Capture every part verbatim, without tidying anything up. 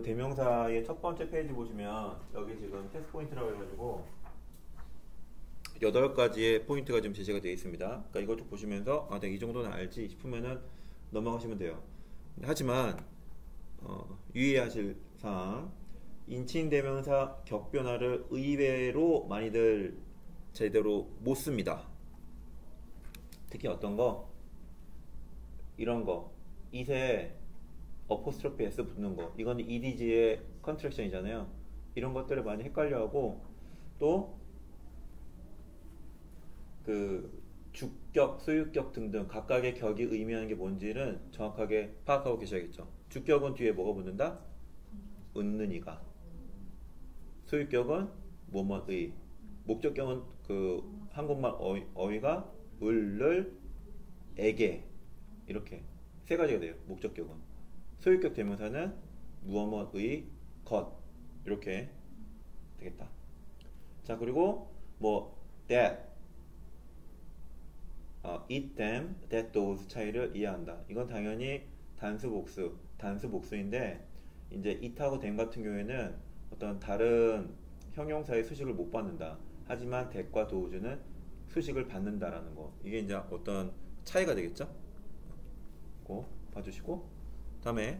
대명사의 첫 번째 페이지 보시면 여기 지금 테스트 포인트라고 해가지고 여덟 가지의 포인트가 지금 제시가 되어 있습니다. 그러니까 이것 좀 보시면서 아, 내가 이 정도는 알지 싶으면은 넘어가시면 돼요. 하지만 어, 유의하실 사항, 인칭 대명사 격변화를 의외로 많이들 제대로 못 씁니다. 특히 어떤 거? 이런 거. it에 어포스트로피 s 붙는 거. 이건 edg의 컨트랙션이잖아요. 이런 것들을 많이 헷갈려하고 또 그 주격, 소유격 등등 각각의 격이 의미하는 게 뭔지는 정확하게 파악하고 계셔야겠죠. 주격은 뒤에 뭐가 붙는다? 은는 이가. 소유격은 뭐뭐의. 목적격은 그 한국말 어휘, 어휘가 을를 에게 이렇게 세 가지가 돼요. 목적격은. 소유격 대명사는 무엇뭐의 것 이렇게 되겠다. 자, 그리고 뭐 that 어, it, them, that, those 차이를 이해한다. 이건 당연히 단수 복수, 단수 복수인데 이제 it하고 them 같은 경우에는 어떤 다른 형용사의 수식을 못 받는다. 하지만 that과 those는 수식을 받는다라는 거. 이게 이제 어떤 차이가 되겠죠? 고 봐주시고 다음에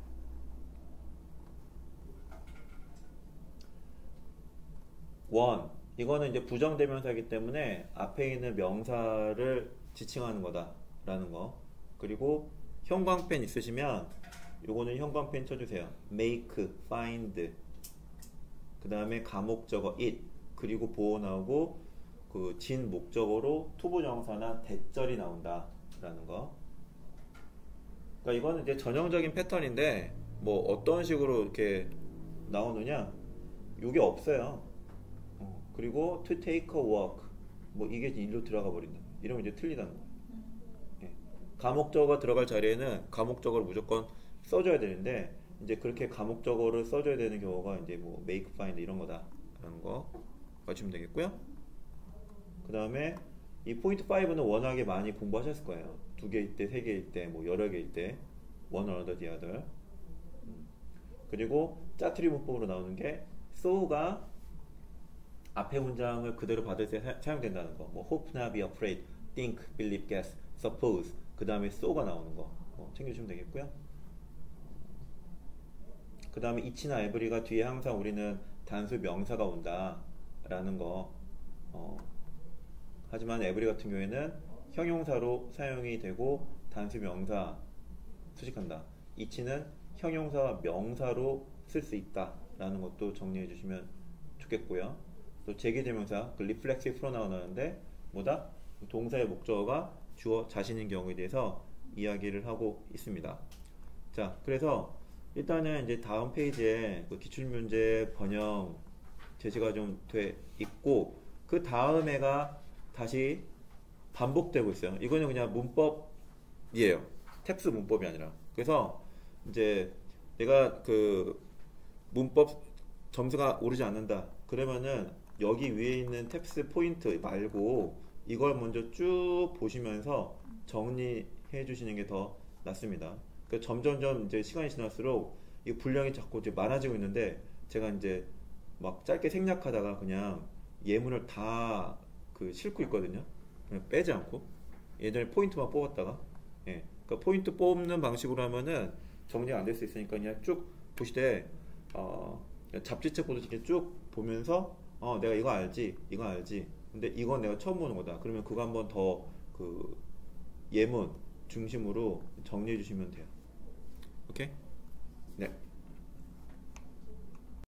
one 이거는 이제 부정대명사이기 때문에 앞에 있는 명사를 지칭하는 거다 라는 거. 그리고 형광펜 있으시면 요거는 형광펜 쳐주세요. make, find 그 다음에 가목적어 it 그리고 보어 나오고 그 진 목적어로 투부정사나 대절이 나온다 라는 거. 그러니까 이거는 이제 전형적인 패턴인데 뭐 어떤 식으로 이렇게 나오느냐 요게 없어요. 그리고 to take a walk 뭐 이게 일로 들어가 버린다. 이러면 이제 틀리다는 거예요. 예. 가목적어가 들어갈 자리에는 가목적어를 무조건 써줘야 되는데 이제 그렇게 가목적어를 써줘야 되는 경우가 이제 뭐 make, find 이런 거다라는 거 봐주시면 되겠고요. 그 다음에 이 포인트 오는 워낙에 많이 공부하셨을 거예요. 두 개일 때, 세 개일 때, 뭐 여러 개일 때 one another, the other. 그리고 짜투리 문법으로 나오는 게 so가 앞에 문장을 그대로 받을 때 사, 사용된다는 거. 뭐 hope not be afraid, think, believe, guess, suppose. 그 다음에 so가 나오는 거 어, 챙겨주시면 되겠고요. 그 다음에 each나 every가 뒤에 항상 우리는 단수 명사가 온다 라는 거. 어, 하지만 every 같은 경우에는 형용사로 사용이 되고 단수 명사 수식한다. each는 형용사와 명사로 쓸 수 있다 라는 것도 정리해 주시면 좋겠고요. 또 제기대명사, 그 reflexive pronoun 나오는데 뭐다? 동사의 목적어가 주어 자신인 경우에 대해서 이야기를 하고 있습니다. 자, 그래서 일단은 이제 다음 페이지에 그 기출문제 번역 제시가 좀 돼 있고 그 다음에가 다시 반복되고 있어요. 이거는 그냥 문법이에요. 텍스트 문법이 아니라. 그래서 이제 내가 그 문법 점수가 오르지 않는다. 그러면은 여기 위에 있는 텍스트 포인트 말고 이걸 먼저 쭉 보시면서 정리해 주시는 게 더 낫습니다. 그러니까 점점점 이제 시간이 지날수록 이 분량이 자꾸 이제 많아지고 있는데 제가 이제 막 짧게 생략하다가 그냥 예문을 다 그 싣고 있거든요. 그냥 빼지 않고 예전에 포인트만 뽑았다가 예. 그러니까 포인트 뽑는 방식으로 하면은 정리가 안 될 수 있으니까 그냥 쭉 보시되 어, 잡지책 보듯이 쭉 보면서 어 내가 이거 알지 이거 알지 근데 이건 내가 처음 보는 거다 그러면 그거 한번 더 그 예문 중심으로 정리해 주시면 돼요. 오케이? 네.